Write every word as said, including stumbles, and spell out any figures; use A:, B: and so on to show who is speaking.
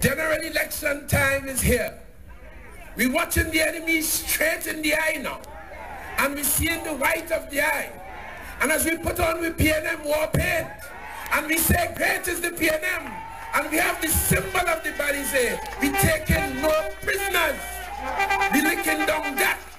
A: General election time is here. We're watching the enemy straight in the eye now. And we're seeing the white of the eye. And as we put on with P N M war paint, and we say great is the P N M, and we have the symbol of the Balize, we taking no prisoners. We licking down that.